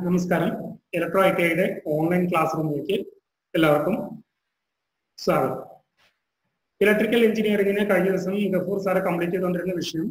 നമസ്കാരം. Electro ഐടിഐയുടെ online class റൂമിലേക്ക് എല്ലാവർക്കും സ്വാഗതം. ഇലക്ട്രിക്കൽ എഞ്ചിനീയറിംഗിന് കഴിഞ്ഞ ദിവസം ഗഫൂർ സാറ് കംപ്ലീറ്റ് ചെയ്തുകൊണ്ടിരുന്ന വിഷയം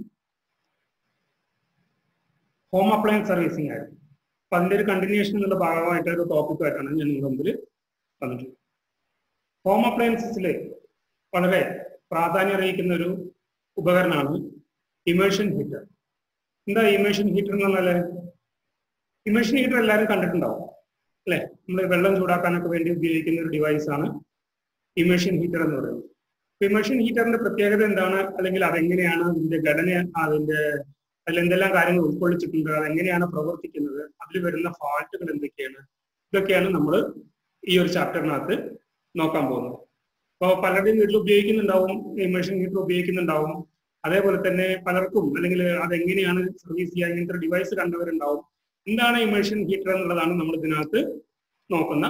ഹോം അപ്ലയൻസ് സർവീസിംഗ് ആയിരുന്നു. അപ്പൊ അതിന്റെ ഒരു കണ്ടിന്യൂഷൻ എന്നുള്ള ഭാഗമായിട്ട് ഒരു ടോപ്പിക്കായിട്ടാണ് ഞാൻ നിങ്ങളുടെ മുമ്പിൽ വന്നിട്ടുള്ളത്. ഹോം അപ്ലയൻസസിൽ വളരെ പ്രാധാന്യം അറിയിക്കുന്ന ഒരു ഉപകരണമാണ് ഇമേഴ്ഷൻ ഹീറ്റർ. എന്താ ഇമേഴ്ഷൻ ഹീറ്റർ എന്ന് പറഞ്ഞാൽ, ഇമേഴ്ഷൻ ഹീറ്റർ എല്ലാവരും കണ്ടിട്ടുണ്ടാവും അല്ലെ? നമ്മൾ വെള്ളം ചൂടാക്കാനൊക്കെ വേണ്ടി ഉപയോഗിക്കുന്ന ഒരു ഡിവൈസ് ആണ് ഇമേഴ്ഷൻ ഹീറ്റർ എന്ന് പറയുന്നത്. ഇമേഴ്ഷൻ ഹീറ്ററിന്റെ പ്രത്യേകത എന്താണ്, അല്ലെങ്കിൽ അതെങ്ങനെയാണ്, അതിന്റെ ഘടന, അതിൽ എന്തെല്ലാം കാര്യങ്ങൾ ഉൾക്കൊള്ളിച്ചിട്ടുണ്ട്, അതെങ്ങനെയാണ് പ്രവർത്തിക്കുന്നത്, അതിൽ വരുന്ന ഫാൾട്ടുകൾ എന്തൊക്കെയാണ്, ഇതൊക്കെയാണ് നമ്മൾ ഈ ഒരു ചാപ്റ്ററിനകത്ത് നോക്കാൻ പോകുന്നത്. അപ്പോൾ പലരുടെയും വീട്ടിൽ ഉപയോഗിക്കുന്നുണ്ടാവും, ഇമേഴ്ഷൻ ഹീറ്റർ ഉപയോഗിക്കുന്നുണ്ടാവും. അതേപോലെ തന്നെ പലർക്കും അല്ലെങ്കിൽ അതെങ്ങനെയാണ് സർവീസ് ചെയ്യുക, ഇങ്ങനത്തെ ഡിവൈസ് കണ്ടവരുണ്ടാവും. എന്താണ് ഇമേഴ്ഷൻ ഹീറ്റർ എന്നുള്ളതാണ് നമ്മൾ ഇതിനകത്ത് നോക്കുന്ന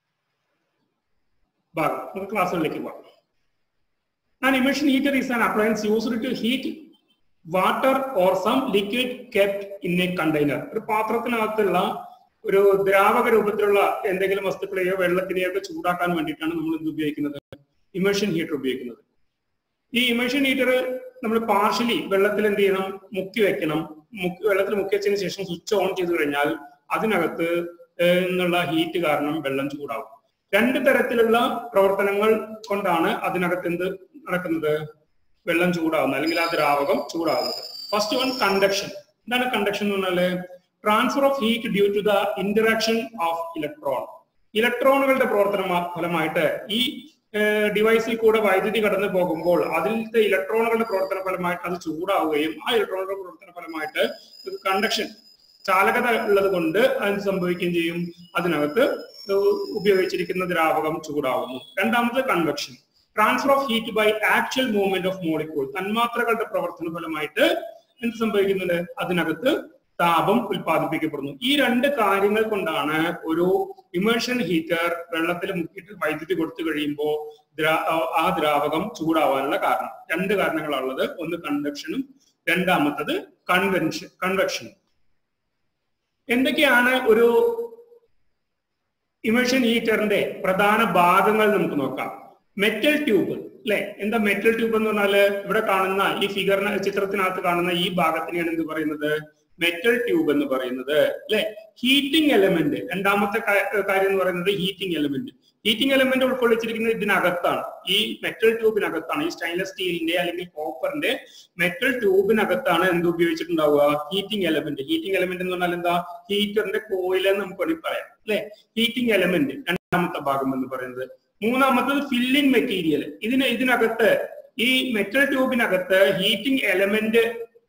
ഭാഗം. നമുക്ക് ക്ലാസ്സുകളിലേക്ക് പോകാം. An immersion heater is an appliance used to heat water or some liquid kept in a container. ഒരു പാത്രത്തിനകത്തുള്ള ഒരു ദ്രാവക രൂപത്തിലുള്ള എന്തെങ്കിലും വസ്തുക്കളെയോ വെള്ളത്തിനെയോ ഒക്കെ ചൂടാക്കാൻ വേണ്ടിയിട്ടാണ് നമ്മൾ ഇത് ഉപയോഗിക്കുന്നത്, ഇമേഴ്ഷൻ ഹീറ്റർ ഉപയോഗിക്കുന്നത്. ഈ ഇമേഴ്ഷൻ ഹീറ്റർ നമ്മൾ പാർഷ്യലി വെള്ളത്തിൽ എന്ത് ചെയ്യണം, മുക്കി വെക്കണം. വെള്ളത്തിൽ മുക്കി വെച്ചതിന് ശേഷം സ്വിച്ച് ഓൺ ചെയ്ത് കഴിഞ്ഞാൽ അതിനകത്ത് നിന്നുള്ള ഹീറ്റ് കാരണം വെള്ളം ചൂടാവും. രണ്ട് തരത്തിലുള്ള പ്രവർത്തനങ്ങൾ കൊണ്ടാണ് അതിനകത്ത് എന്ത് നടക്കുന്നത്, വെള്ളം ചൂടാവുന്നത് അല്ലെങ്കിൽ ആ ദ്രാവകം ചൂടാവുന്നത്. First one, conduction. എന്താണ് കണ്ടക്ഷൻ എന്ന് പറഞ്ഞാല്? Transfer of heat due to the interaction of electron. ഇലക്ട്രോണുകളുടെ പ്രവർത്തന ഫലമായിട്ട് ഈ ഡിവൈസിൽ കൂടെ വൈദ്യുതി കടന്നു പോകുമ്പോൾ അതിലത്തെ ഇലക്ട്രോണുകളുടെ പ്രവർത്തന ഫലമായിട്ട് അത് ചൂടാവുകയും ആ ഇലക്ട്രോണുകളുടെ പ്രവർത്തന ഫലമായിട്ട് കണ്ടക്ഷൻ, ചാലകത ഉള്ളത് കൊണ്ട് അത് സംഭവിക്കുകയും ചെയ്യും. അതിനകത്ത് ഉപയോഗിച്ചിരിക്കുന്ന ദ്രാവകം ചൂടാവുന്നു. രണ്ടാമത് convection, transfer of heat by actual movement of molecule. തന്മാത്രകളുടെ പ്രവർത്തന ഫലമായിട്ട് എന്ത് സംഭവിക്കുന്നുണ്ട്, അതിനകത്ത് താപം ഉൽപ്പാദിപ്പിക്കപ്പെടുന്നു. ഈ രണ്ട് കാര്യങ്ങൾ കൊണ്ടാണ് ഒരു ഇമേഴ്ഷൻ ഹീറ്റർ വെള്ളത്തിൽ മുക്കിയിട്ട് വൈദ്യുതി കൊടുത്തു കഴിയുമ്പോൾ ആ ദ്രാവകം ചൂടാവാനുള്ള കാരണം. രണ്ട് കാരണങ്ങളാണുള്ളത്. ഒന്ന് കണ്ടക്ഷനും രണ്ടാമത്തത് കൺവെക്ഷനും. എന്തൊക്കെയാണ് ഒരു ഇമേഴ്ഷൻ ഹീറ്ററിന്റെ പ്രധാന ഭാഗങ്ങൾ നമുക്ക് നോക്കാം. മെറ്റൽ ട്യൂബ് അല്ലെ? എന്താ മെറ്റൽ ട്യൂബ് എന്ന് പറഞ്ഞാല്, ഇവിടെ കാണുന്ന ഈ ചിത്രത്തിനകത്ത് കാണുന്ന ഈ ഭാഗത്തിനെയാണ് എന്ത് പറയുന്നത്, മെറ്റൽ ട്യൂബ് എന്ന് പറയുന്നത് അല്ലെ? ഹീറ്റിംഗ് എലമെന്റ്, രണ്ടാമത്തെ കാര്യം എന്ന് പറയുന്നത് ഹീറ്റിംഗ് എലമെന്റ്. ഹീറ്റിംഗ് എലമെന്റ് ഉൾക്കൊള്ളിച്ചിരിക്കുന്നത് ഇതിനകത്താണ്, ഈ മെറ്റൽ ട്യൂബിനകത്താണ്. ഈ സ്റ്റെയിൻലെസ് സ്റ്റീലിന്റെ അല്ലെങ്കിൽ കോപ്പറിന്റെ മെറ്റൽ ട്യൂബിനകത്താണ് എന്ത് ഉപയോഗിച്ചിട്ടുണ്ടാവുക, ഹീറ്റിംഗ് എലമെന്റ്. ഹീറ്റിംഗ് എലമെന്റ് എന്ന് പറഞ്ഞാൽ എന്താ, ഹീറ്ററിന്റെ കോയിൽ എന്ന് നമുക്ക് വേണമെങ്കിൽ പറയാം അല്ലെ? ഹീറ്റിംഗ് എലമെന്റ് രണ്ടാമത്തെ ഭാഗം എന്ന് പറയുന്നത്. മൂന്നാമത്തത് ഫില്ലിംഗ് മെറ്റീരിയൽ. ഇതിനകത്ത് ഈ മെറ്റൽ ട്യൂബിനകത്ത് ഹീറ്റിംഗ് എലമെന്റ്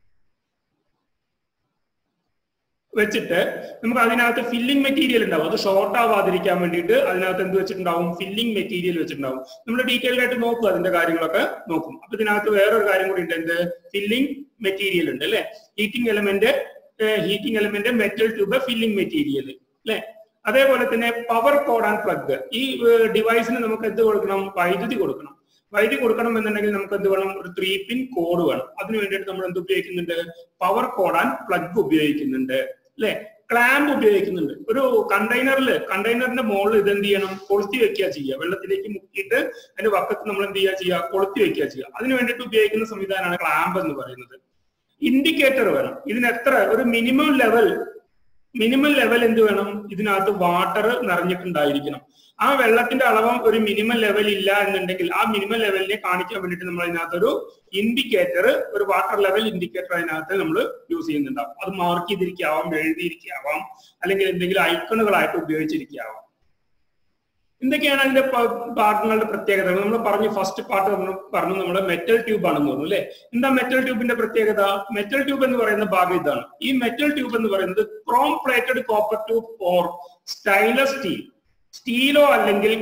വെച്ചിട്ട് നമുക്ക് അതിനകത്ത് ഫില്ലിംഗ് മെറ്റീരിയൽ ഉണ്ടാവും. അത് ഷോർട്ട് ആവാതിരിക്കാൻ വേണ്ടിയിട്ട് അതിനകത്ത് എന്ത് വെച്ചിട്ടുണ്ടാവും, ഫില്ലിംഗ് മെറ്റീരിയൽ വെച്ചിട്ടുണ്ടാവും. നമ്മൾ ഡീറ്റെയിൽ ആയിട്ട് നോക്കും, അതിന്റെ കാര്യങ്ങളൊക്കെ നോക്കും. അപ്പൊ ഇതിനകത്ത് വേറൊരു കാര്യം കൂടി ഉണ്ട്, എന്ത്, ഫില്ലിംഗ് മെറ്റീരിയൽ ഉണ്ട് അല്ലെ? Heating element metal tube, filling material അല്ലെ? അതേപോലെ തന്നെ പവർ കോഡ് ആൻഡ് പ്ലഗ്. ഈ ഡിവൈസിന് നമുക്ക് എന്ത് കൊടുക്കണം, വൈദ്യുതി കൊടുക്കണം. വൈദ്യുതി കൊടുക്കണം എന്നുണ്ടെങ്കിൽ നമുക്ക് എന്ത് വേണം, ഒരു 3-pin കോഡ് വേണം. അതിന് വേണ്ടിയിട്ട് നമ്മൾ എന്ത് ഉപയോഗിക്കുന്നുണ്ട്, പവർ കോഡ് ആൻഡ് പ്ലഗ് ഉപയോഗിക്കുന്നുണ്ട് അല്ലെ? ക്ലാമ്പ് ഉപയോഗിക്കുന്നുണ്ട്. ഒരു കണ്ടെയ്നറിന്റെ മുകളിൽ ഇത് എന്ത് ചെയ്യണം, കൊളുത്തി വെക്കുക ചെയ്യുക. വെള്ളത്തിലേക്ക് മുക്കിയിട്ട് അതിന്റെ വക്കത്ത് നമ്മൾ എന്ത് ചെയ്യുക, കൊളുത്തി വെക്കുക ചെയ്യുക. അതിന് വേണ്ടിയിട്ട് ഉപയോഗിക്കുന്ന സംവിധാനമാണ് ക്ലാമ്പ് എന്ന് പറയുന്നത്. ഇൻഡിക്കേറ്റർ വേണം. ഇതിന് എത്ര, ഒരു മിനിമം ലെവൽ എന്ത് വേണം, ഇതിനകത്ത് വാട്ടർ നിറഞ്ഞിട്ടുണ്ടായിരിക്കണം. ആ വെള്ളത്തിന്റെ അളവ് ഒരു മിനിമം ലെവൽ ഇല്ല എന്നുണ്ടെങ്കിൽ ആ മിനിമം ലെവലിനെ കാണിക്കാൻ വേണ്ടിയിട്ട് നമ്മൾ അതിനകത്തൊരു ഇൻഡിക്കേറ്റർ, ഒരു വാട്ടർ ലെവൽ ഇൻഡിക്കേറ്റർ അതിനകത്ത് നമ്മൾ യൂസ് ചെയ്യുന്നുണ്ടാവും. അത് മാർക്ക് ചെയ്തിരിക്കാവാം, എഴുതിയിരിക്കാവാം, അല്ലെങ്കിൽ എന്തെങ്കിലും ഐക്കണുകളായിട്ട് ഉപയോഗിച്ചിരിക്കാവാം. എന്തൊക്കെയാണ് അതിന്റെ ഭാഗങ്ങളുടെ പ്രത്യേകതകൾ? നമ്മൾ പറഞ്ഞു, ഫസ്റ്റ് പാർട്ട് പറഞ്ഞു നമ്മൾ മെറ്റൽ ട്യൂബ് ആണെന്ന് പറഞ്ഞു അല്ലെ? എന്താ മെറ്റൽ ട്യൂബിന്റെ പ്രത്യേകത? മെറ്റൽ ട്യൂബ് എന്ന് പറയുന്ന ഭാഗം ഇതാണ്. ഈ മെറ്റൽ ട്യൂബ് എന്ന് പറയുന്നത് chrome plated copper tube or stainless steel, സ്റ്റീലോ അല്ലെങ്കിൽ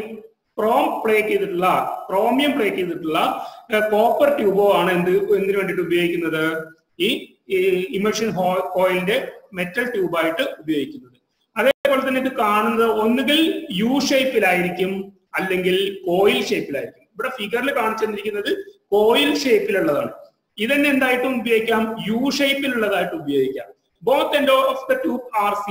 ക്രോമിയം പ്ലേറ്റ് ചെയ്തിട്ടുള്ള കോപ്പർ ട്യൂബോ ആണ് എന്തിനു വേണ്ടിയിട്ട് ഉപയോഗിക്കുന്നത്, ഈ ഇമേഴ്ഷൻ കോയിലിന്റെ മെറ്റൽ ട്യൂബായിട്ട് ഉപയോഗിക്കുന്നത്. അതേപോലെ തന്നെ ഇത് കാണുന്നത് ഒന്നുകിൽ യു ഷേപ്പിലായിരിക്കും അല്ലെങ്കിൽ കോയിൽ ഷേപ്പിലായിരിക്കും. ഇവിടെ ഫിഗറിൽ കാണിച്ചു തന്നിരിക്കുന്നത് കോയിൽ ഷേപ്പിലുള്ളതാണ്. ഇതന്നെ എന്തായിട്ടും ഉപയോഗിക്കാം, യു ഷേപ്പിലുള്ളതായിട്ട് ഉപയോഗിക്കാം. Both end of the tube are sealed.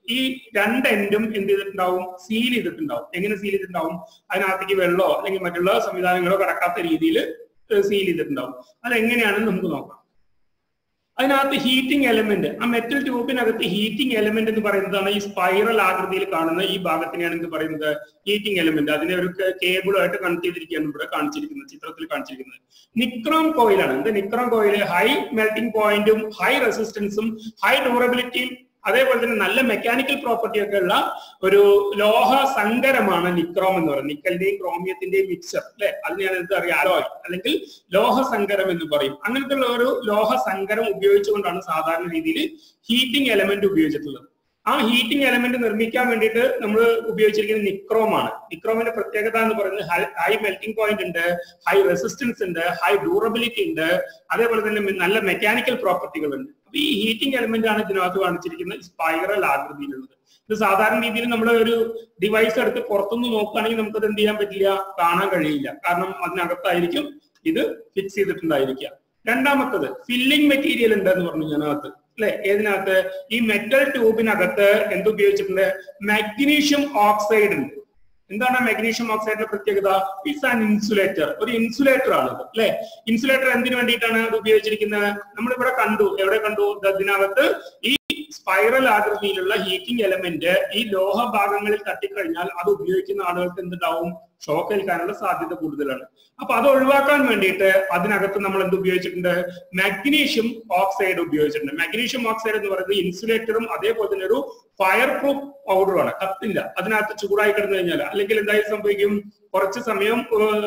ഈ രണ്ട് എൻഡും എന്ത് ചെയ്തിട്ടുണ്ടാവും? സീൽ ചെയ്തിട്ടുണ്ടാവും. എങ്ങനെ സീൽ ചെയ്തിട്ടുണ്ടാവും? അതിനകത്തേക്ക് വെള്ളമോ അല്ലെങ്കിൽ മറ്റുള്ള സംവിധാനങ്ങളോ കടക്കാത്ത രീതിയിൽ സീൽ ചെയ്തിട്ടുണ്ടാവും. അതെങ്ങനെയാണെന്ന് നമുക്ക് നോക്കാം. അതിനകത്ത് ഹീറ്റിംഗ് എലമെന്റ്, ആ മെറ്റൽ ട്യൂബിനകത്ത് ഹീറ്റിംഗ് എലമെന്റ് എന്ന് പറയുന്നതാണ് ഈ സ്പൈറൽ ആകൃതിയിൽ കാണുന്ന ഈ ഭാഗത്തിനെയാണ് എന്ത് പറയുന്നത്? Heating element. അതിനെ ഒരു കേബിളുമായിട്ട് കണക്ട് ചെയ്തിരിക്കുകയാണ് ഇവിടെ കാണിച്ചിരിക്കുന്നത്, ചിത്രത്തിൽ കാണിച്ചിരിക്കുന്നത്. നിക്രോം കോയിലാണ്. എന്ത് നിക്രോം കോയിൽ? ഹൈ മെൽറ്റിംഗ് പോയിന്റും ഹൈ റെസിസ്റ്റൻസും ഹൈ ഡ്യൂറബിലിറ്റിയും അതേപോലെ തന്നെ നല്ല മെക്കാനിക്കൽ പ്രോപ്പർട്ടി ഒക്കെ ഉള്ള ഒരു ലോഹ സങ്കരമാണ് നിക്രോം എന്ന് പറയുന്നത്. നിക്കലിന്റെയും ക്രോമിയത്തിന്റെയും മിക്സർ അല്ലെ, അതിനെയാണ് എന്ത് അറിയാം? അലോയ് അല്ലെങ്കിൽ ലോഹ സങ്കരം എന്ന് പറയും. അങ്ങനത്തെ ഉള്ള ഒരു ലോഹ സങ്കരം ഉപയോഗിച്ചുകൊണ്ടാണ് സാധാരണ രീതിയിൽ ഹീറ്റിംഗ് എലമെന്റ് ഉപയോഗിച്ചിട്ടുള്ളത്. ആ ഹീറ്റിംഗ് എലമെന്റ് നിർമ്മിക്കാൻ വേണ്ടിയിട്ട് നമ്മൾ ഉപയോഗിച്ചിരിക്കുന്നത് നിക്രോമാണ്. നിക്രോമിന്റെ പ്രത്യേകത എന്ന് പറയുന്നത് ഹൈ മെൽറ്റിംഗ് പോയിന്റ് ഉണ്ട്, ഹൈ റെസിസ്റ്റൻസ് ഉണ്ട്, ഹൈ ഡ്യൂറബിലിറ്റി ഉണ്ട്, അതേപോലെ തന്നെ നല്ല മെക്കാനിക്കൽ പ്രോപ്പർട്ടികൾ ഉണ്ട്. അപ്പൊ ഈ ഹീറ്റിംഗ് എലമെന്റ് ആണ് ഇതിനകത്ത് കാണിച്ചിരിക്കുന്ന സ്പൈറൽ ആകൃതിയിലുള്ളത്. ഇത് സാധാരണ രീതിയിൽ നമ്മൾ ഒരു ഡിവൈസ് എടുത്ത് പുറത്തുനിന്ന് നോക്കുകയാണെങ്കിൽ നമുക്കത് എന്ത് ചെയ്യാൻ പറ്റില്ല, കാണാൻ കഴിയില്ല. കാരണം അതിനകത്തായിരിക്കും ഇത് ഫിക്സ് ചെയ്തിട്ടുണ്ടായിരിക്കുക. രണ്ടാമത്തത് ഫില്ലിംഗ് മെറ്റീരിയൽ ഉണ്ട് എന്ന് പറഞ്ഞു ഇതിനകത്ത് അല്ലെ. ഏതിനകത്ത്? ഈ മെറ്റൽ ട്യൂബിനകത്ത് എന്തുപയോഗിച്ചിട്ടുണ്ട്? മാഗ്നീഷ്യം ഓക്സൈഡ് ഉണ്ട്. എന്താണ് മാഗ്നീഷ്യം ഓക്സൈഡിന്റെ പ്രത്യേകത? It's an insulator. ഒരു ഇൻസുലേറ്റർ ആണ് ഇത് അല്ലെ. ഇൻസുലേറ്റർ എന്തിനു വേണ്ടിയിട്ടാണ് അത് ഉപയോഗിച്ചിരിക്കുന്നത്? നമ്മളിവിടെ കണ്ടു. എവിടെ കണ്ടു? ഇതിനകത്ത് ഈ സ്പൈറൽ ആകൃതിയിലുള്ള ഹീറ്റിംഗ് എലമെന്റ് ഈ ലോഹ ഭാഗങ്ങളിൽ തട്ടിക്കഴിഞ്ഞാൽ അത് ഉപയോഗിക്കുന്ന ആളുകൾക്ക് എന്തുണ്ടാവും? ഷോക്ക് ഏൽക്കാനുള്ള സാധ്യത കൂടുതലാണ്. അപ്പൊ അത് ഒഴിവാക്കാൻ വേണ്ടിയിട്ട് അതിനകത്ത് നമ്മൾ എന്ത് ഉപയോഗിച്ചിട്ടുണ്ട്? മാഗ്നീഷ്യം ഓക്സൈഡ് ഉപയോഗിച്ചിട്ടുണ്ട്. മാഗ്നീഷ്യം ഓക്സൈഡ് എന്ന് പറയുന്നത് ഇൻസുലേറ്ററും അതേപോലെ തന്നെ ഒരു ഫയർ പ്രൂഫ് പൗഡറുമാണ്. കത്തില്ല. അതിനകത്ത് ചൂടായി കിടന്നു കഴിഞ്ഞാൽ അല്ലെങ്കിൽ എന്തായാലും സംഭവിക്കും? കുറച്ച് സമയം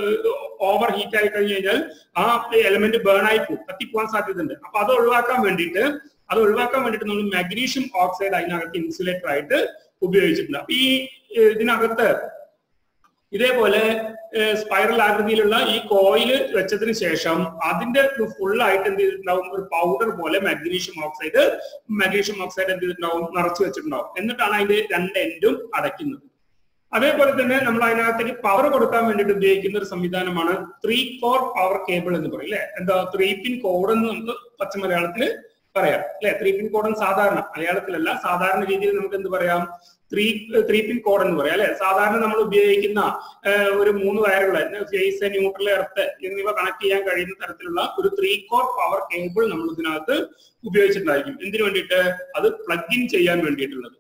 ഓവർ ഹീറ്റ് ആയി കഴിഞ്ഞു കഴിഞ്ഞാൽ ആ എലമെന്റ് ബേൺ ആയി പോകും, കത്തിപ്പോവാൻ സാധ്യതയുണ്ട്. അപ്പൊ അത് ഒഴിവാക്കാൻ വേണ്ടിയിട്ട് നമ്മൾ മാഗ്നീഷ്യം ഓക്സൈഡ് അതിനകത്ത് ഇൻസുലേറ്റർ ആയിട്ട് ഉപയോഗിച്ചിട്ടുണ്ട്. അപ്പൊ ഈ ഇതിനകത്ത് ഇതേപോലെ സ്പൈറൽ ആകൃതിയിലുള്ള ഈ കോയിൽ വെച്ചതിന് ശേഷം അതിന്റെ ഫുള്ളായിട്ട് എന്ത് ചെയ്തിട്ടുണ്ടാവും? ഒരു പൗഡർ പോലെ മാഗ്നീഷ്യം ഓക്സൈഡ് എന്ത് ചെയ്തിട്ടുണ്ടാവും? നിറച്ചു വെച്ചിട്ടുണ്ടാവും. എന്നിട്ടാണ് അതിന്റെ രണ്ട് എൻഡും അടയ്ക്കുന്നത്. അതേപോലെ തന്നെ നമ്മൾ അതിനകത്തേക്ക് പവർ കൊടുക്കാൻ വേണ്ടിയിട്ട് ഉപയോഗിക്കുന്ന ഒരു സംവിധാനമാണ് 3-core പവർ കേബിൾ എന്ന് പറയും അല്ലെ. എന്താ 3-pin കോഡ് എന്ന് നമുക്ക് പച്ച മലയാളത്തിൽ പറയാം അല്ലെ. 3-pin കോഡ് സാധാരണ മലയാളത്തിലല്ല, സാധാരണ രീതിയിൽ നമുക്ക് എന്ത് പറയാം? 3-pin കോഡ് എന്ന് പറയാം അല്ലെ. സാധാരണ നമ്മൾ ഉപയോഗിക്കുന്ന ഒരു 3 വയറുകൾ ഫേസ്, ന്യൂട്രൽ, എർത്ത് എന്നിവ കണക്ട് ചെയ്യാൻ കഴിയുന്ന തരത്തിലുള്ള ഒരു 3-core പവർ കേബിൾ നമ്മൾ ഇതിനകത്ത് ഉപയോഗിച്ചിട്ടുണ്ടായിരിക്കും. എന്തിനു വേണ്ടിയിട്ട്? അത് പ്ലഗ് ഇൻ ചെയ്യാൻ വേണ്ടിയിട്ടുള്ളത്.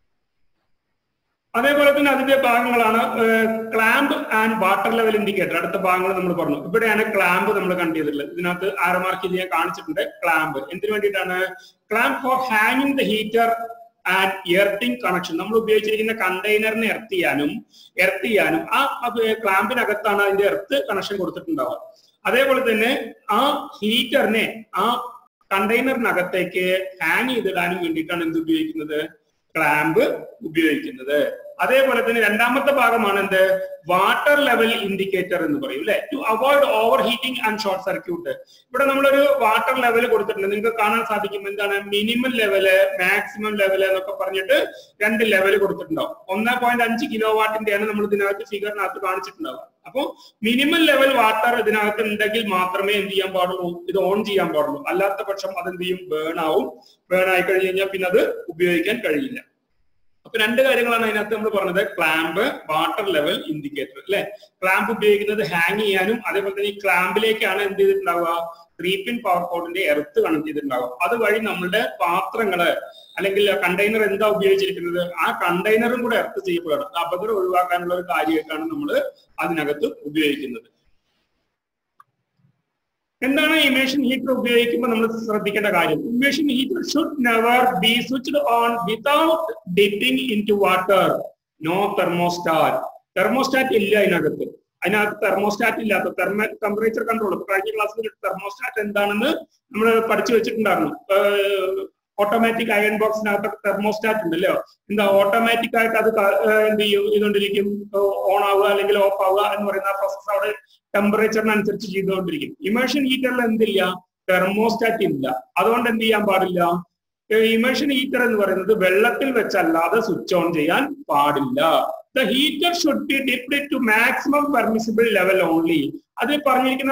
അതേപോലെ തന്നെ അതിന്റെ ഭാഗങ്ങളാണ് clamp and water level indicator. അടുത്ത ഭാഗങ്ങൾ നമ്മൾ പറഞ്ഞു. ഇവിടെയാണ് ക്ലാമ്പ് നമ്മൾ കണ്ടുചെയ്തിട്ടുള്ളത്. ഇതിനകത്ത് ആരോ മാർക്ക് ചെയ്ത് ഞാൻ കാണിച്ചിട്ടുണ്ട്. ക്ലാമ്പ് എന്തിനു വേണ്ടിയിട്ടാണ്? ക്ലാമ്പ് ഫോർ ഹാങ്ങിങ് the heater and earthing connection. നമ്മൾ ഉപയോഗിച്ചിരിക്കുന്ന കണ്ടെയ്നറിനെ എർത്ത് ചെയ്യാനും ആ ക്ലാമ്പിനകത്താണ് അതിന്റെ എർത്ത് കണക്ഷൻ കൊടുത്തിട്ടുണ്ടാവുക. അതേപോലെ തന്നെ ആ ഹീറ്ററിനെ ആ കണ്ടെയ്നറിനകത്തേക്ക് ഹാങ് ചെയ്തിടാനും വേണ്ടിയിട്ടാണ് എന്ത് ഉപയോഗിക്കുന്നത്? ക്ലാമ്പ് ഉപയോഗിക്കുന്നത്. അതേപോലെ തന്നെ രണ്ടാമത്തെ ഭാഗമാണ് എന്ത്? വാട്ടർ ലെവൽ ഇൻഡിക്കേറ്റർ എന്ന് പറയും അല്ലെ. To avoid over heating and short circuit. ഇവിടെ നമ്മളൊരു വാട്ടർ ലെവൽ കൊടുത്തിട്ടുണ്ട്. നിങ്ങൾക്ക് കാണാൻ സാധിക്കും. എന്താണ്? മിനിമം ലെവല്, മാക്സിമം ലെവല് എന്നൊക്കെ പറഞ്ഞിട്ട് 2 ലെവല് കൊടുത്തിട്ടുണ്ടാവും. 1.5 കിലോവാട്ടിന്റെയാണ് നമ്മൾ ഇതിനകത്ത് ഫിഗറിനകത്ത് കാണിച്ചിട്ടുണ്ടാവുക. അപ്പൊ മിനിമം ലെവൽ വാട്ടർ ഇതിനകത്ത് ഉണ്ടെങ്കിൽ മാത്രമേ എന്ത് ചെയ്യാൻ പാടുള്ളൂ? ഇത് ഓൺ ചെയ്യാൻ പാടുള്ളൂ. അല്ലാത്ത പക്ഷം അതെന്ത് ചെയ്യും? ബേൺ ആവും. ബേൺ ആയി കഴിഞ്ഞ് കഴിഞ്ഞാൽ പിന്നെ അത് ഉപയോഗിക്കാൻ കഴിയില്ല. അപ്പൊ 2 കാര്യങ്ങളാണ് അതിനകത്ത് നമ്മൾ പറഞ്ഞത്. ക്ലാമ്പ്, വാട്ടർ ലെവൽ ഇൻഡിക്കേറ്റർ അല്ലെ. ക്ലാമ്പ് ഉപയോഗിക്കുന്നത് ഹാങ് ചെയ്യാനും അതേപോലെ തന്നെ ഈ ക്ലാമ്പിലേക്കാണ് എന്ത് ചെയ്തിട്ടുണ്ടാവുക? 3-pin പവർ കോഡിന്റെ എർത്ത് കണക്ട് ചെയ്തിട്ടുണ്ടാവുക. അതുവഴി നമ്മളുടെ പാത്രങ്ങള് അല്ലെങ്കിൽ കണ്ടെയ്നർ എന്താ ഉപയോഗിച്ചിരിക്കുന്നത് ആ കണ്ടെയ്നറും കൂടെ എർത്ത് ചെയ്യപ്പെടണം. അപകടം ഒഴിവാക്കാനുള്ള ഒരു കാര്യമായിട്ടാണ് നമ്മൾ അതിനകത്ത് ഉപയോഗിക്കുന്നത്. എന്താണ് ഇമേഷൻ ഹീറ്റർ ഉപയോഗിക്കുമ്പോൾ നമ്മൾ ശ്രദ്ധിക്കേണ്ട കാര്യം? Immersion heater should never be switched on without dipping into water. No thermostat. Thermostat ഇല്ല അതിനകത്ത്. തെർമോസ്റ്റാറ്റ് ഇല്ലാത്ത ടെമ്പറേച്ചർ കൺട്രോൾ. കഴിഞ്ഞ ക്ലാസ്സിൽ തെർമോസ്റ്റാറ്റ് എന്താണെന്ന് നമ്മൾ പഠിച്ചു വെച്ചിട്ടുണ്ടായിരുന്നു. ഓട്ടോമാറ്റിക് അയൺ ബോക്സിനകത്ത് തെർമോസ്റ്റാറ്റ് ഉണ്ടല്ലോ. എന്താ ഓട്ടോമാറ്റിക് ആയിട്ട് അത് എന്ത് ചെയ്യും ഇതുകൊണ്ടിരിക്കും, ഓൺ ആവുക അല്ലെങ്കിൽ ഓഫ് ആവുക എന്ന് പറയുന്ന പ്രോസസ് അവിടെ ടെമ്പറേച്ചറിനനുസരിച്ച് ചെയ്തുകൊണ്ടിരിക്കും. ഇമേഷൻ ഹീറ്ററിൽ എന്തില്ല? തെർമോസ്റ്റാറ്റ് ഇല്ല. അതുകൊണ്ട് എന്ത് ചെയ്യാൻ പാടില്ല? ഇമേഷൻ ഹീറ്റർ എന്ന് പറയുന്നത് വെള്ളത്തിൽ വെച്ചല്ലാതെ സ്വിച്ച് ഓൺ ചെയ്യാൻ പാടില്ല. The heater should be dipped to maximum permissible level only. അത് പറഞ്ഞിരിക്കുന്ന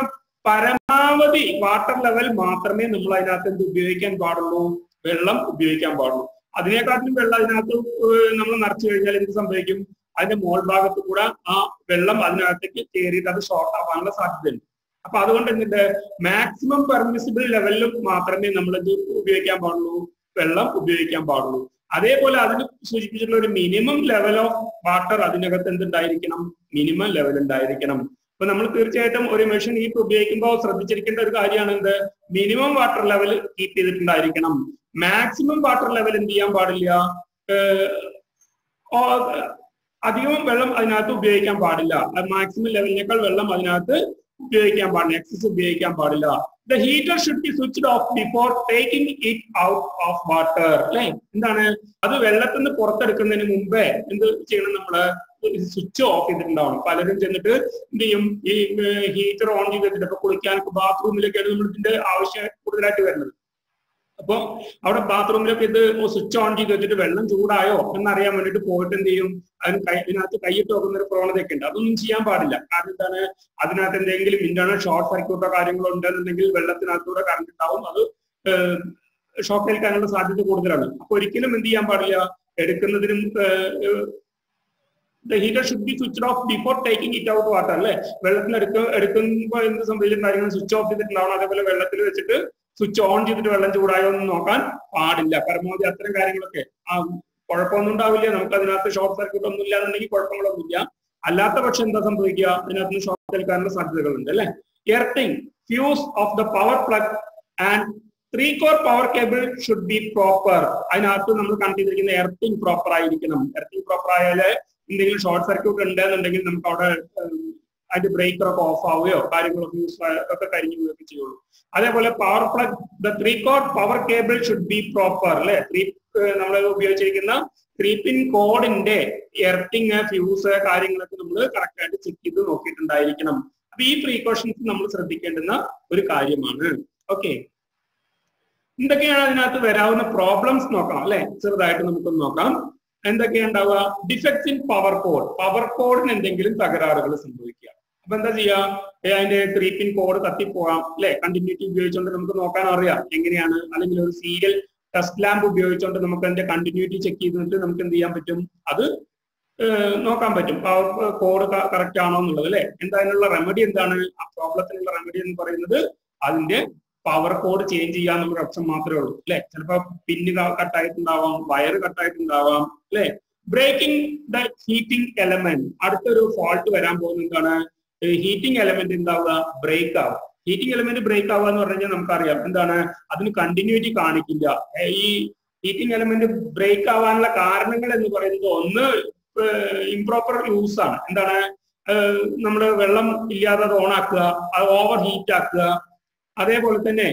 പരമാവധി വാട്ടർ ലെവൽ മാത്രമേ നമ്മൾ അതിനകത്ത് എന്ത് ഉപയോഗിക്കാൻ പാടുള്ളൂ? വെള്ളം ഉപയോഗിക്കാൻ പാടുള്ളൂ. അതിനെക്കാട്ടിലും വെള്ളം അതിനകത്ത് നമ്മൾ നിറച്ചു കഴിഞ്ഞാൽ എന്ത് സംഭവിക്കും? അതിന്റെ മോൾ ഭാഗത്ത് കൂടെ ആ വെള്ളം അതിനകത്തേക്ക് കയറിയിട്ട് അത് ഷോർട്ട് ആവാനുള്ള സാധ്യതയുണ്ട്. അപ്പൊ അതുകൊണ്ട് എന്തിന്റെ മാക്സിമം പെർമിസിബിൾ ലെവലിലും മാത്രമേ നമ്മൾ ഇത് ഉപയോഗിക്കാൻ പാടുള്ളൂ, വെള്ളം ഉപയോഗിക്കാൻ പാടുള്ളൂ. അതേപോലെ അതിന് സൂചിപ്പിച്ചിട്ടുള്ള ഒരു മിനിമം ലെവൽ ഓഫ് വാട്ടർ അതിനകത്ത് എന്തുണ്ടായിരിക്കണം? മിനിമം ലെവൽ ഉണ്ടായിരിക്കണം. അപ്പൊ നമ്മൾ തീർച്ചയായിട്ടും ഒരു മെഷീൻ ഹീറ്റർ ഉപയോഗിക്കുമ്പോൾ ശ്രദ്ധിച്ചിരിക്കേണ്ട ഒരു കാര്യമാണ് എന്ത്? മിനിമം വാട്ടർ ലെവൽ കീപ്പ് ചെയ്തിട്ടുണ്ടായിരിക്കണം. മാക്സിമം വാട്ടർ ലെവൽ എന്ത് ചെയ്യാൻ പാടില്ല, അധികം വെള്ളം അതിനകത്ത് ഉപയോഗിക്കാൻ പാടില്ല. മാക്സിമം ലെവലിനേക്കാൾ വെള്ളം അതിനകത്ത് ഉപയോഗിക്കാൻ പാടില്ല, എക്സസ് ഉപയോഗിക്കാൻ പാടില്ല. The heater should be switched off before taking it out of water. അല്ലെ? എന്താണ് അത് വെള്ളത്തിൽ നിന്ന് പുറത്തെടുക്കുന്നതിന് മുമ്പേ എന്ത് ചെയ്യണം? നമ്മള് സ്വിച്ച് ഓഫ് ചെയ്തിട്ടുണ്ടാവണം. പലരും ചെന്നിട്ട് എന്ത് ചെയ്യും? ഈ ഹീറ്റർ ഓൺ ചെയ്തിട്ട് ഇപ്പൊ കുളിക്കാനൊക്കെ ബാത്റൂമിലൊക്കെയാണ് നമ്മൾ ഇതിന്റെ ആവശ്യം കൂടുതലായിട്ട് വരുന്നത്. അപ്പൊ അവിടെ ബാത്റൂമിലൊക്കെ ഇത് സ്വിച്ച് ഓൺ ചെയ്ത് വെച്ചിട്ട് വെള്ളം ചൂടായോ എന്നറിയാൻ വേണ്ടിട്ട് പോയിട്ട് എന്ത് ചെയ്യും? അതിനകത്ത് കൈയിട്ട് നോക്കുന്ന ഒരു പ്രവണതയൊക്കെ ഉണ്ട്. അതൊന്നും ചെയ്യാൻ പാടില്ല. കാരണം എന്താണ്? അതിനകത്ത് എന്തെങ്കിലും ഇന്റേണൽ ഷോർട്ട് സർക്യൂട്ടോ കാര്യങ്ങളോ ഉണ്ടെന്നുണ്ടെങ്കിൽ വെള്ളത്തിനകത്തൂടെ കറണ്ട് ഉണ്ടാവും, അത് ഷോക്ക് ഏൽക്കാനുള്ള സാധ്യത കൂടുതലാണ്. അപ്പൊ ഒരിക്കലും എന്ത് ചെയ്യാൻ പാടില്ല? എടുക്കുന്നതിനും the heater should be switched off before taking it out water. അല്ലെ? വെള്ളത്തിൽ എടുക്കുമ്പോൾ എന്ത് സംഭവിച്ചിട്ടുണ്ടായിരിക്കണം? Switch off ചെയ്തിട്ടുണ്ടാവണം. അതേപോലെ വെള്ളത്തിൽ വെച്ചിട്ട് സ്വിച്ച് ഓൺ ചെയ്തിട്ട് വെള്ളം ചൂടായോ എന്ന് നോക്കാൻ പാടില്ല. പരമാവധി അത്തരം കാര്യങ്ങളൊക്കെ കുഴപ്പമൊന്നും ഉണ്ടാവില്ല. നമുക്ക് അതിനകത്ത് ഷോർട്ട് സർക്യൂട്ട് ഒന്നും ഇല്ലാന്നുണ്ടെങ്കിൽ കുഴപ്പങ്ങളൊന്നുമില്ല. അല്ലാത്ത പക്ഷം എന്താ സംഭവിക്കുക? അതിനകത്ത് ഷോർട്ട് ഏൽക്കാനുള്ള സാധ്യതകളുണ്ട്. അല്ലെ? Earthing, fuse of the power plug and 3-core power cable should be proper. അതിനകത്ത് നമ്മൾ കണ്ടിരിക്കുന്ന എർത്തിങ് പ്രോപ്പർ ആയിരിക്കണം. എർത്തിങ് പ്രോപ്പർ ആയാല് എന്തെങ്കിലും ഷോർട്ട് സർക്യൂട്ട് ഉണ്ടെന്നുണ്ടെങ്കിൽ നമുക്ക് അവിടെ അതിന്റെ ബ്രേക്കറൊക്കെ ഓഫ് ആവുകയോ കാര്യങ്ങളൊക്കെ ഒക്കെ കഴിഞ്ഞു പോവുകയൊക്കെ ചെയ്യുള്ളൂ. അതേപോലെ power plug, the 3-core power cable should be proper. അല്ലെ? നമ്മൾ ഉപയോഗിച്ചിരിക്കുന്ന 3-pin കോഡിന്റെ എർത്തിങ്, ഫ്യൂസ് കാര്യങ്ങളൊക്കെ നമ്മൾ കറക്റ്റ് ആയിട്ട് ചെക്ക് ചെയ്ത് നോക്കിയിട്ടുണ്ടായിരിക്കണം. അപ്പൊ ഈ പ്രീകോഷൻസ് നമ്മൾ ശ്രദ്ധിക്കേണ്ടുന്ന ഒരു കാര്യമാണ്. ഓക്കെ, എന്തൊക്കെയാണ് അതിനകത്ത് വരാവുന്ന പ്രോബ്ലംസ് നോക്കാം. അല്ലെ? ചെറുതായിട്ട് നമുക്കൊന്ന് നോക്കാം. എന്തൊക്കെയാണ് ഉണ്ടാവുക? Defects in power cord. Power കോഡിന് എന്തെങ്കിലും തകരാറുകൾ സംഭവിക്കുക. അപ്പൊ എന്താ ചെയ്യാ? അതിന്റെ 3-pin കോഡ് തട്ടിപ്പോവാം. അല്ലെ? കണ്ടിന്യൂറ്റി ഉപയോഗിച്ചുകൊണ്ട് നമുക്ക് നോക്കാൻ അറിയാം എങ്ങനെയാണ്. അല്ലെങ്കിൽ ഒരു സീരിയൽ ടെസ്റ്റ് ലാമ്പ് ഉപയോഗിച്ചുകൊണ്ട് നമുക്ക് അതിന്റെ കണ്ടിന്യൂറ്റി ചെക്ക് ചെയ്തിട്ട് നമുക്ക് എന്ത് ചെയ്യാൻ പറ്റും? അത് നോക്കാൻ പറ്റും. പവർ കോഡ് കറക്റ്റ് ആണോ എന്നുള്ളത്. അല്ലെ? അതിനുള്ള റെമഡി എന്താണ്? ആ പ്രോബ്ലത്തിനുള്ള റെമഡി എന്ന് പറയുന്നത് അതിന്റെ പവർ കോഡ് ചേഞ്ച് ചെയ്യാന്നുള്ള ഓപ്ഷൻ മാത്രമേ ഉള്ളൂ. അല്ലെ? ചിലപ്പോ പിന്ന് കട്ടായിട്ടുണ്ടാവാം, വയർ കട്ടായിട്ടുണ്ടാവാം. അല്ലെ? Breaking the heating element. അടുത്തൊരു ഫോൾട്ട് വരാൻ പോകുന്നത് എന്താണ്? ഹീറ്റിംഗ് എലമെന്റ് എന്താവുക? ബ്രേക്ക് ആവുക. ഹീറ്റിംഗ് എലമെന്റ് ബ്രേക്ക് ആവുക എന്ന് പറഞ്ഞു കഴിഞ്ഞാൽ നമുക്കറിയാം എന്താണ്? അതിന് കണ്ടിന്യൂറ്റി കാണിക്കില്ല. ഈ ഹീറ്റിംഗ് എലമെന്റ് ബ്രേക്ക് ആവാനുള്ള കാരണങ്ങൾ എന്ന് പറയുന്നത് ഒന്ന് ഇംപ്രോപ്പർ യൂസ് ആണ്. എന്താണ്? നമ്മള് വെള്ളം ഇല്ലാതെ അത് ഓൺ ആക്കുക, അത് ഓവർ ഹീറ്റ് ആക്കുക. അതേപോലെ തന്നെ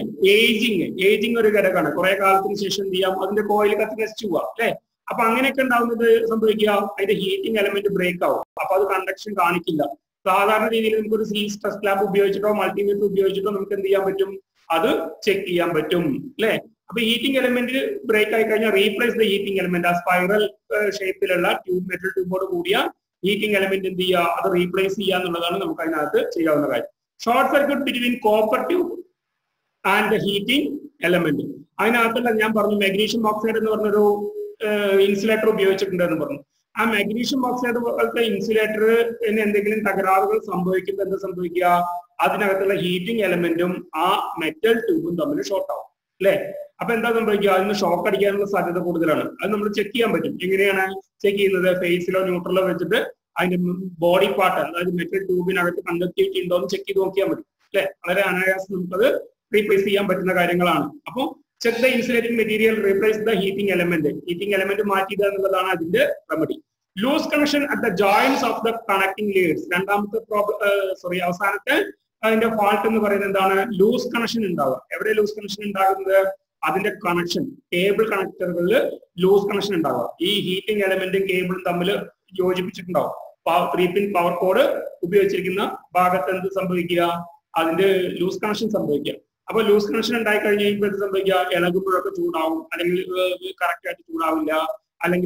ഏജിങ് ഒരു ഘടകമാണ്. കുറെ കാലത്തിന് ശേഷം എന്ത് ചെയ്യാം? അതിന്റെ കോയിൽ കത്തി നശിച്ചു പോവാം. അല്ലെ? അപ്പൊ അങ്ങനെയൊക്കെ ഉണ്ടാവുന്നത് സംഭവിക്കുക, അതിന്റെ ഹീറ്റിംഗ് എലമെന്റ് ബ്രേക്ക് ആവും. അപ്പൊ അത് കണ്ടക്ഷൻ കാണിക്കില്ല. സാധാരണ രീതിയിൽ നമുക്കൊരു സീരീസ് ടെസ്റ്റ് ലാബ് ഉപയോഗിച്ചിട്ടോ മൾട്ടിമീറ്റർ ഉപയോഗിച്ചിട്ടോ നമുക്ക് എന്ത് ചെയ്യാൻ പറ്റും? അത് ചെക്ക് ചെയ്യാൻ പറ്റും. അല്ലെ? അപ്പൊ ഹീറ്റിംഗ് എലമെന്റ് ബ്രേക്ക് ആയി കഴിഞ്ഞാൽ റീപ്ലേസ് ദ ഹീറ്റിംഗ് എലമെന്റ്. ആ സ്പൈറൽ ഷേപ്പിലുള്ള മെറ്റൽ ട്യൂബോട് കൂടിയ ഹീറ്റിംഗ് എലമെന്റ് എന്ത് ചെയ്യുക? അത് റീപ്ലേസ് ചെയ്യുക എന്നുള്ളതാണ് നമുക്ക് അതിനകത്ത് ചെയ്യാവുന്ന കാര്യം. Short circuit between copper tube and the heating element. അതിനകത്തുള്ള ഞാൻ പറഞ്ഞു മെഗ്നീഷ്യം ഓക്സൈഡ് എന്ന് പറഞ്ഞൊരു ഇൻസുലേറ്റർ ഉപയോഗിച്ചിട്ടുണ്ട് എന്ന് പറഞ്ഞു. ആ മെഗ്നീഷ്യം ഓക്സൈഡ് പോലത്തെ ഇൻസുലേറ്ററിന് എന്തെങ്കിലും തകരാറുകൾ സംഭവിക്കുമ്പോൾ എന്താ സംഭവിക്കുക? അതിനകത്തുള്ള ഹീറ്റിംഗ് എലമെന്റും ആ മെറ്റൽ ട്യൂബും തമ്മിൽ ഷോർട്ട് ആവും. അല്ലെ? അപ്പൊ എന്താ സംഭവിക്കുക? അതിന് ഷോക്ക് അടിക്കാനുള്ള സാധ്യത കൂടുതലാണ്. അത് നമ്മൾ ചെക്ക് ചെയ്യാൻ പറ്റും. എങ്ങനെയാണ് ചെക്ക് ചെയ്യുന്നത്? ഫേസിലോ ന്യൂട്രലോ വെച്ചിട്ട് അതിന്റെ ബോഡി പാർട്ട്, അതായത് മെറ്റൽ ട്യൂബിനകത്ത് കണ്ടക്ടിവിറ്റി ഉണ്ടോ എന്ന് ചെക്ക് ചെയ്ത് നോക്കിയാൽ മതി. അല്ലെ? വളരെ അനായാസം നമുക്കത് റീപ്ലേസ് ചെയ്യാൻ പറ്റുന്ന കാര്യങ്ങളാണ്. അപ്പോൾ check the insulating material, replace the heating element. Heating element മാറ്റിയിടുക എന്നുള്ളതാണ് അതിന്റെ remedy. Loose connection at the joints of the connecting leads. രണ്ടാമത്തെ അവസാനത്തെ അതിന്റെ ഫാൾട്ട് എന്ന് പറയുന്നത് എന്താണ്? ലൂസ് കണക്ഷൻ ഉണ്ടാവുക. എവിടെ ലൂസ് കണക്ഷൻ ഉണ്ടാകുന്നത്? അതിന്റെ കണക്ഷൻ, കേബിൾ കണക്ടറുകളിൽ ലൂസ് കണക്ഷൻ ഉണ്ടാവുക. ഈ ഹീറ്റിംഗ് എലമെന്റും കേബിളും തമ്മിൽ യോജിപ്പിച്ചിട്ടുണ്ടാവും. 3-pin പവർ കോഡ് ഉപയോഗിച്ചിരിക്കുന്ന ഭാഗത്ത് എന്ത് സംഭവിക്കുക? അതിന്റെ ലൂസ് കണക്ഷൻ സംഭവിക്കുക. അപ്പൊ ലൂസ് കണക്ഷൻ ഉണ്ടായി കഴിഞ്ഞ് കഴിയുമ്പോൾ എന്ത് സംഭവിക്കുക? ഇളകുമ്പോഴൊക്കെ ചൂടാവും, അല്ലെങ്കിൽ കറക്റ്റ് ആയിട്ട് ചൂടാവില്ല, അല്ലെങ്കിൽ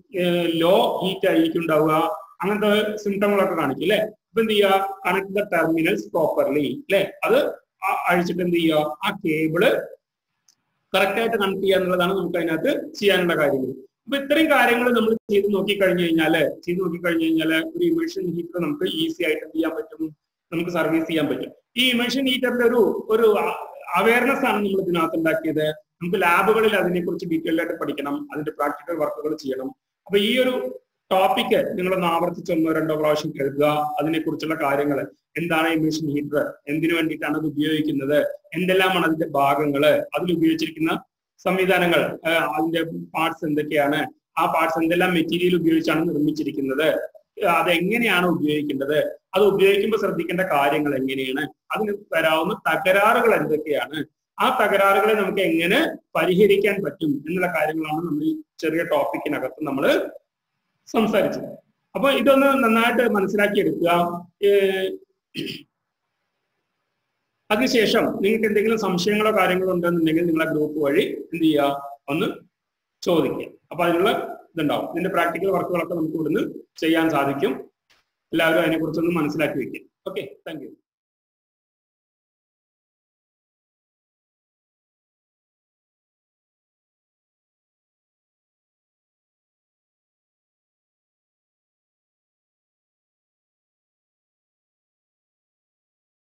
ലോ ഹീറ്റ് ആയിരിക്കും ഉണ്ടാവുക. അങ്ങനത്തെ സിംറ്റങ്ങളൊക്കെ കാണിക്കും. അല്ലെ? അപ്പൊ എന്ത് ചെയ്യുക? Connect the terminals properly. അല്ലെ? അത് അഴിച്ചിട്ട് എന്ത് ചെയ്യുക? ആ കേബിള് കറക്റ്റ് ആയിട്ട് കണക്ട് ചെയ്യുക എന്നുള്ളതാണ് നമുക്ക് അതിനകത്ത് ചെയ്യാനുള്ള കാര്യങ്ങൾ. അപ്പൊ ഇത്രയും കാര്യങ്ങൾ നമ്മൾ ചെയ്ത് നോക്കിക്കഴിഞ്ഞു കഴിഞ്ഞാല് ഒരു ഇമേഷൻ ഹീറ്റർ നമുക്ക് ഈസി ആയിട്ട് എന്ത് ചെയ്യാൻ പറ്റും, നമുക്ക് സർവീസ് ചെയ്യാൻ പറ്റും. ഈ ഇമേഷൻ ഹീറ്ററിന്റെ ഒരു അവയർനെസ് ആണ് നമ്മൾ ഇതിനകത്ത് ഉണ്ടാക്കിയത്. നമുക്ക് ലാബുകളിൽ അതിനെക്കുറിച്ച് ഡീറ്റെയിൽ ആയിട്ട് പഠിക്കണം, അതിന്റെ പ്രാക്ടിക്കൽ വർക്കുകൾ ചെയ്യണം. അപ്പൊ ഈ ഒരു ടോപ്പിക്ക് നിങ്ങളൊന്ന് ആവർത്തിച്ച് 1-2 പ്രാവശ്യം കേൾക്കുക. അതിനെക്കുറിച്ചുള്ള കാര്യങ്ങൾ എന്താണ് ഇമേഷൻ ഹീറ്റർ, എന്തിനു വേണ്ടിയിട്ടാണ് അത് ഉപയോഗിക്കുന്നത്, എന്തെല്ലാമാണ് അതിന്റെ ഭാഗങ്ങള്, അതിൽ ഉപയോഗിച്ചിരിക്കുന്ന സംവിധാനങ്ങൾ, അതിന്റെ പാർട്സ് എന്തൊക്കെയാണ്, ആ പാർട്സ് എന്തെല്ലാം മെറ്റീരിയൽ ഉപയോഗിച്ചാണ് നിർമ്മിച്ചിരിക്കുന്നത്, അതെങ്ങനെയാണ് ഉപയോഗിക്കേണ്ടത്, അത് ഉപയോഗിക്കുമ്പോൾ ശ്രദ്ധിക്കേണ്ട കാര്യങ്ങൾ എങ്ങനെയാണ്, അതിന് വരാവുന്ന തകരാറുകൾ എന്തൊക്കെയാണ്, ആ തകരാറുകളെ നമുക്ക് എങ്ങനെ പരിഹരിക്കാൻ പറ്റും എന്നുള്ള കാര്യങ്ങളാണ് നമ്മൾ ഈ ചെറിയ ടോപ്പിക്കിനകത്ത് നമ്മൾ സംസാരിച്ചത്. അപ്പൊ ഇതൊന്ന് നന്നായിട്ട് മനസ്സിലാക്കിയെടുക്കുക. അതിനുശേഷം നിങ്ങൾക്ക് എന്തെങ്കിലും സംശയങ്ങളോ കാര്യങ്ങളോ ഉണ്ടെന്നുണ്ടെങ്കിൽ നിങ്ങളെ ഗ്രൂപ്പ് വഴി എന്ത് ചെയ്യുക, ഒന്ന് ചോദിക്കുക. അപ്പൊ അതിനുള്ള ഇതുണ്ടാവും. ഇതിന്റെ പ്രാക്ടിക്കൽ വർക്കുകളൊക്കെ നമുക്ക് ഇവിടുന്ന് ചെയ്യാൻ സാധിക്കും. എല്ലാവരും അതിനെക്കുറിച്ചൊന്ന് മനസ്സിലാക്കി വെക്കുക. Okay, thank U.